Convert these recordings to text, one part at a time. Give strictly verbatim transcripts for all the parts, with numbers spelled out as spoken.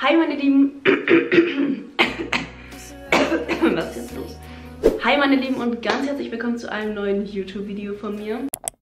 Hi meine Lieben. Was ist jetzt los? Hi meine Lieben und ganz herzlich willkommen zu einem neuen YouTube-Video von mir.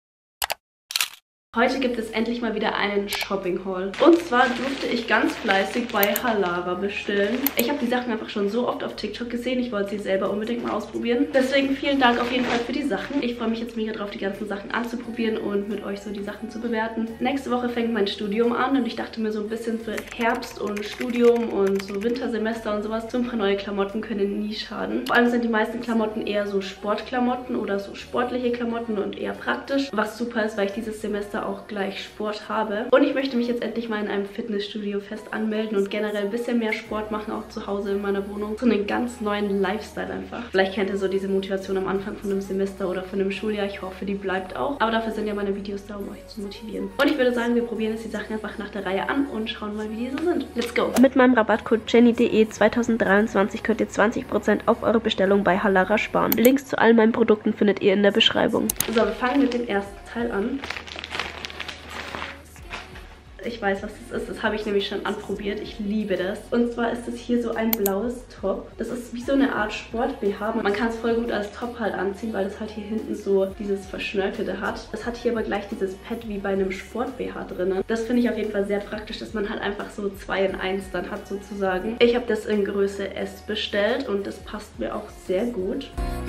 Heute gibt es endlich mal wieder einen Shopping-Haul. Und zwar durfte ich ganz fleißig bei Halara bestellen. Ich habe die Sachen einfach schon so oft auf TikTok gesehen. Ich wollte sie selber unbedingt mal ausprobieren. Deswegen vielen Dank auf jeden Fall für die Sachen. Ich freue mich jetzt mega drauf, die ganzen Sachen anzuprobieren und mit euch so die Sachen zu bewerten. Nächste Woche fängt mein Studium an und ich dachte mir so ein bisschen für Herbst und Studium und so Wintersemester und sowas, so ein paar neue Klamotten können nie schaden. Vor allem sind die meisten Klamotten eher so Sportklamotten oder so sportliche Klamotten und eher praktisch. Was super ist, weil ich dieses Semester auch gleich Sport habe. Und ich möchte mich jetzt endlich mal in einem Fitnessstudio fest anmelden und generell ein bisschen mehr Sport machen, auch zu Hause in meiner Wohnung. So einen ganz neuen Lifestyle einfach. Vielleicht kennt ihr so diese Motivation am Anfang von einem Semester oder von einem Schuljahr. Ich hoffe, die bleibt auch. Aber dafür sind ja meine Videos da, um euch zu motivieren. Und ich würde sagen, wir probieren jetzt die Sachen einfach nach der Reihe an und schauen mal, wie die so sind. Let's go! Mit meinem Rabattcode Jenny punkt de zweitausenddreiundzwanzig könnt ihr zwanzig Prozent auf eure Bestellung bei Halara sparen. Links zu all meinen Produkten findet ihr in der Beschreibung. So, wir fangen mit dem ersten Teil an. Ich weiß, was das ist. Das habe ich nämlich schon anprobiert. Ich liebe das. Und zwar ist es hier so ein blaues Top. Das ist wie so eine Art Sport-B H. Man kann es voll gut als Top halt anziehen, weil es halt hier hinten so dieses Verschnörkelte hat. Es hat hier aber gleich dieses Pad wie bei einem Sport-B H drinnen. Das finde ich auf jeden Fall sehr praktisch, dass man halt einfach so zwei in eins dann hat sozusagen. Ich habe das in Größe S bestellt und das passt mir auch sehr gut.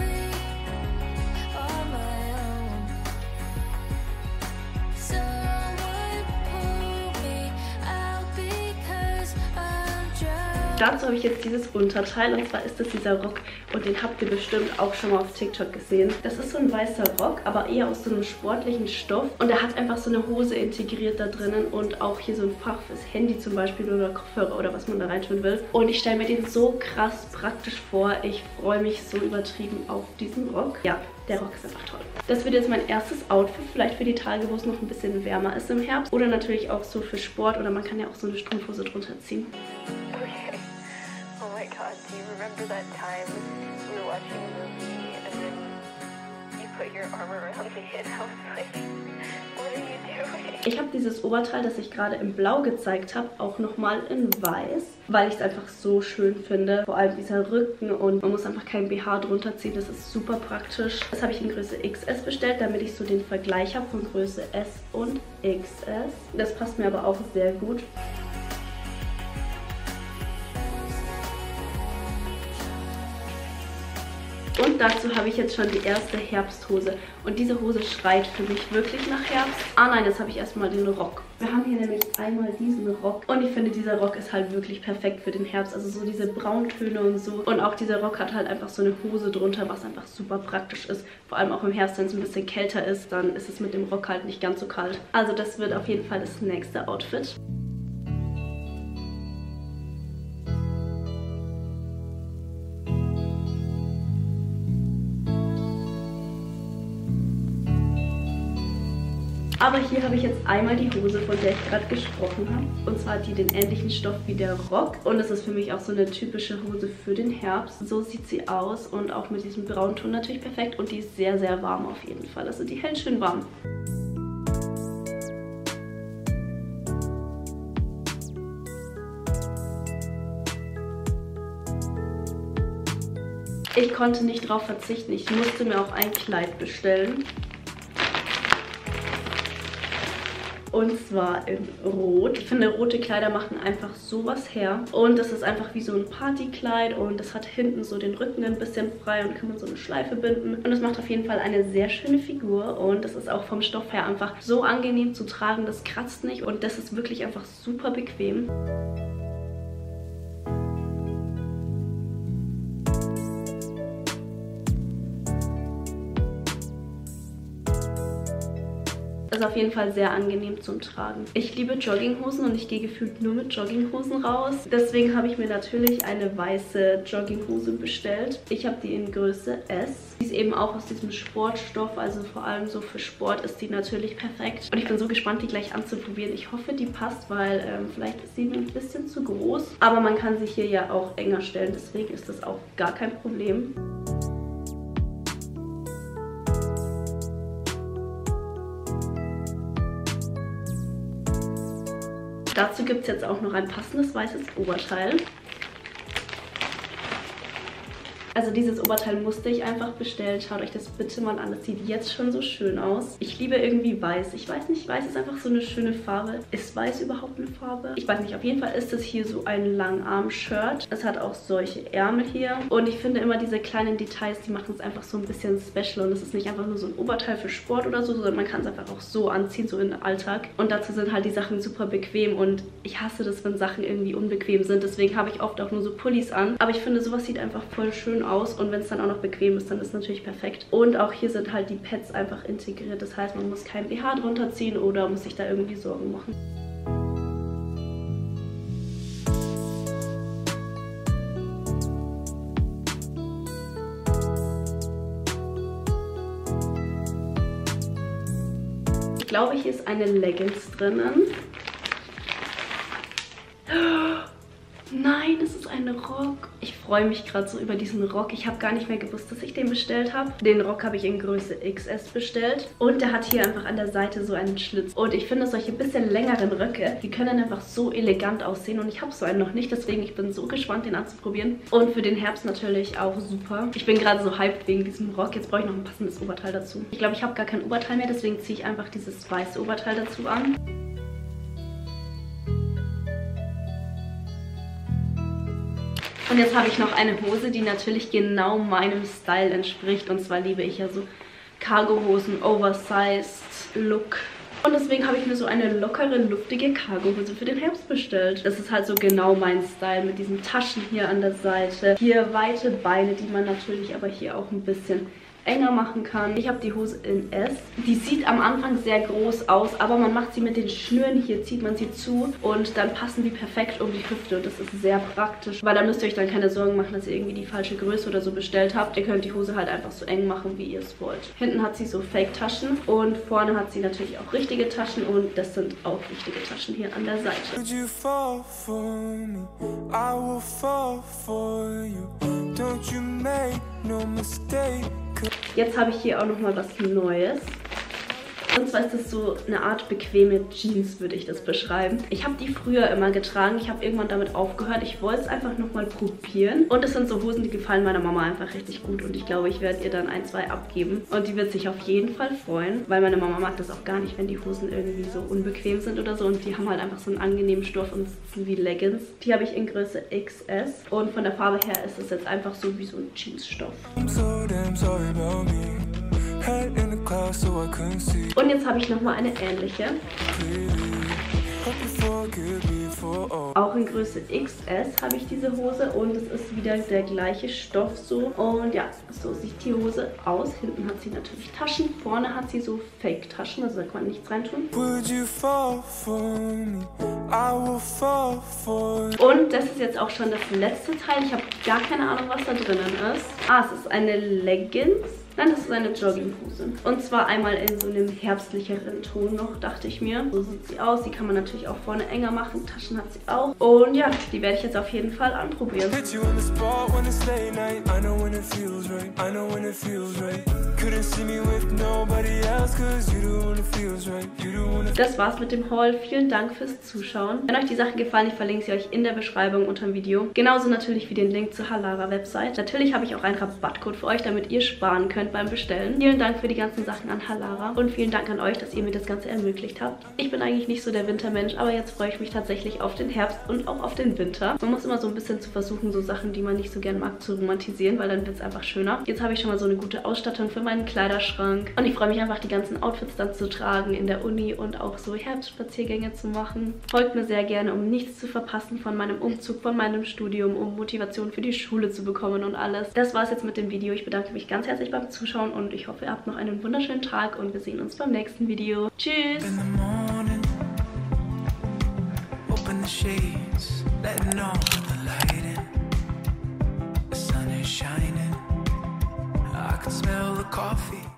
Dazu habe ich jetzt dieses Unterteil und zwar ist das dieser Rock und den habt ihr bestimmt auch schon mal auf TikTok gesehen. Das ist so ein weißer Rock, aber eher aus so einem sportlichen Stoff und er hat einfach so eine Hose integriert da drinnen und auch hier so ein Fach fürs Handy zum Beispiel oder Kopfhörer oder was man da reintun will. Und ich stelle mir den so krass praktisch vor. Ich freue mich so übertrieben auf diesen Rock. Ja, der Rock ist einfach toll. Das wird jetzt mein erstes Outfit, vielleicht für die Tage, wo es noch ein bisschen wärmer ist im Herbst. Oder natürlich auch so für Sport oder man kann ja auch so eine Strumpfhose drunter ziehen. Okay. Oh my god, do you remember that time we were watching a movie and then you put your arm around me and I was like, what are you doing? Ich habe dieses Oberteil, das ich gerade in Blau gezeigt habe, auch nochmal in Weiß, weil ich es einfach so schön finde. Vor allem dieser Rücken und man muss einfach kein B H drunter ziehen, das ist super praktisch. Das habe ich in Größe X S bestellt, damit ich so den Vergleich habe von Größe S und X S. Das passt mir aber auch sehr gut. Und dazu habe ich jetzt schon die erste Herbsthose. Und diese Hose schreit für mich wirklich nach Herbst. Ah nein, jetzt habe ich erstmal den Rock. Wir haben hier nämlich einmal diesen Rock. Und ich finde, dieser Rock ist halt wirklich perfekt für den Herbst. Also so diese Brauntöne und so. Und auch dieser Rock hat halt einfach so eine Hose drunter, was einfach super praktisch ist. Vor allem auch im Herbst, wenn es ein bisschen kälter ist, dann ist es mit dem Rock halt nicht ganz so kalt. Also das wird auf jeden Fall das nächste Outfit. Aber hier habe ich jetzt einmal die Hose, von der ich gerade gesprochen habe. Und zwar hat die den ähnlichen Stoff wie der Rock. Und das ist für mich auch so eine typische Hose für den Herbst. So sieht sie aus und auch mit diesem Braunton natürlich perfekt. Und die ist sehr, sehr warm auf jeden Fall. Also die hält schön warm. Ich konnte nicht drauf verzichten. Ich musste mir auch ein Kleid bestellen. Und zwar in Rot. Ich finde, rote Kleider machen einfach sowas her. Und das ist einfach wie so ein Partykleid. Und das hat hinten so den Rücken ein bisschen frei und kann man so eine Schleife binden. Und es macht auf jeden Fall eine sehr schöne Figur. Und das ist auch vom Stoff her einfach so angenehm zu tragen. Das kratzt nicht und das ist wirklich einfach super bequem. Ist auf jeden Fall sehr angenehm zum Tragen. Ich liebe Jogginghosen und ich gehe gefühlt nur mit Jogginghosen raus. Deswegen habe ich mir natürlich eine weiße Jogginghose bestellt. Ich habe die in Größe S. Die ist eben auch aus diesem Sportstoff, also vor allem so für Sport ist die natürlich perfekt. Und ich bin so gespannt, die gleich anzuprobieren. Ich hoffe, die passt, weil ähm, vielleicht ist sie mir ein bisschen zu groß. Aber man kann sie hier ja auch enger stellen, deswegen ist das auch gar kein Problem. Dazu gibt es jetzt auch noch ein passendes weißes Oberteil. Also dieses Oberteil musste ich einfach bestellen. Schaut euch das bitte mal an. Das sieht jetzt schon so schön aus. Ich liebe irgendwie weiß. Ich weiß nicht, weiß ist einfach so eine schöne Farbe. Ist weiß überhaupt eine Farbe? Ich weiß nicht. Auf jeden Fall ist es hier so ein Langarm-Shirt. Es hat auch solche Ärmel hier. Und ich finde immer diese kleinen Details, die machen es einfach so ein bisschen special. Und es ist nicht einfach nur so ein Oberteil für Sport oder so, sondern man kann es einfach auch so anziehen, so in den Alltag. Und dazu sind halt die Sachen super bequem. Und ich hasse das, wenn Sachen irgendwie unbequem sind. Deswegen habe ich oft auch nur so Pullis an. Aber ich finde, sowas sieht einfach voll schön aus und wenn es dann auch noch bequem ist, dann ist es natürlich perfekt. Und auch hier sind halt die Pads einfach integriert. Das heißt, man muss kein B H drunter ziehen oder muss sich da irgendwie Sorgen machen. Ich glaube, hier ist eine Leggings drinnen. Nein, es ist ein Rock. Ich freue mich gerade so über diesen Rock. Ich habe gar nicht mehr gewusst, dass ich den bestellt habe. Den Rock habe ich in Größe X S bestellt. Und der hat hier einfach an der Seite so einen Schlitz. Und ich finde, solche bisschen längeren Röcke, die können einfach so elegant aussehen. Und ich habe so einen noch nicht, deswegen ich bin so gespannt, den anzuprobieren. Und für den Herbst natürlich auch super. Ich bin gerade so hyped wegen diesem Rock. Jetzt brauche ich noch ein passendes Oberteil dazu. Ich glaube, ich habe gar kein Oberteil mehr, deswegen ziehe ich einfach dieses weiße Oberteil dazu an. Und jetzt habe ich noch eine Hose, die natürlich genau meinem Style entspricht. Und zwar liebe ich ja so Cargohosen, Oversized Look. Und deswegen habe ich mir so eine lockere, luftige Cargohose für den Herbst bestellt. Das ist halt so genau mein Style mit diesen Taschen hier an der Seite. Hier weite Beine, die man natürlich aber hier auch ein bisschen enger machen kann. Ich habe die Hose in S. Die sieht am Anfang sehr groß aus, aber man macht sie mit den Schnüren hier, zieht man sie zu und dann passen die perfekt um die Hüfte und das ist sehr praktisch, weil da müsst ihr euch dann keine Sorgen machen, dass ihr irgendwie die falsche Größe oder so bestellt habt. Ihr könnt die Hose halt einfach so eng machen, wie ihr es wollt. Hinten hat sie so Fake-Taschen und vorne hat sie natürlich auch richtige Taschen und das sind auch richtige Taschen hier an der Seite. Jetzt habe ich hier auch nochmal was Neues. Und zwar ist das so eine Art bequeme Jeans, würde ich das beschreiben. Ich habe die früher immer getragen. Ich habe irgendwann damit aufgehört. Ich wollte es einfach nochmal probieren. Und es sind so Hosen, die gefallen meiner Mama einfach richtig gut. Und ich glaube, ich werde ihr dann ein, zwei abgeben. Und die wird sich auf jeden Fall freuen. Weil meine Mama mag das auch gar nicht, wenn die Hosen irgendwie so unbequem sind oder so. Und die haben halt einfach so einen angenehmen Stoff und sitzen wie Leggings. Die habe ich in Größe X S. Und von der Farbe her ist es jetzt einfach so wie so ein Jeansstoff. Und jetzt habe ich nochmal eine ähnliche. Auch in Größe X S habe ich diese Hose und es ist wieder der gleiche Stoff so. Und ja, so sieht die Hose aus. Hinten hat sie natürlich Taschen, vorne hat sie so Fake-Taschen, also da kann man nichts reintun. Und das ist jetzt auch schon das letzte Teil. Ich habe gar keine Ahnung, was da drinnen ist. Ah, es ist eine Leggings. Nein, das ist eine Jogginghose. Und zwar einmal in so einem herbstlicheren Ton noch, dachte ich mir. So sieht sie aus. Die kann man natürlich auch vorne enger machen. Taschen hat sie auch. Und ja, die werde ich jetzt auf jeden Fall anprobieren. Das war's mit dem Haul. Vielen Dank fürs Zuschauen. Wenn euch die Sachen gefallen, ich verlinke sie euch in der Beschreibung unter dem Video. Genauso natürlich wie den Link zur Halara Website. Natürlich habe ich auch einen Rabattcode für euch, damit ihr sparen könnt beim Bestellen. Vielen Dank für die ganzen Sachen an Halara und vielen Dank an euch, dass ihr mir das Ganze ermöglicht habt. Ich bin eigentlich nicht so der Wintermensch, aber jetzt freue ich mich tatsächlich auf den Herbst und auch auf den Winter. Man muss immer so ein bisschen zu versuchen, so Sachen, die man nicht so gern mag, zu romantisieren, weil dann wird es einfach schöner. Jetzt habe ich schon mal so eine gute Ausstattung für meinen Kleiderschrank und ich freue mich einfach, die ganzen Outfits dann zu tragen in der Uni und auch so Herbstspaziergänge zu machen. Folgt mir sehr gerne, um nichts zu verpassen von meinem Umzug, von meinem Studium, um Motivation für die Schule zu bekommen und alles. Das war es jetzt mit dem Video. Ich bedanke mich ganz herzlich beim Zuschauen und ich hoffe, ihr habt noch einen wunderschönen Tag und wir sehen uns beim nächsten Video. Tschüss! Coffee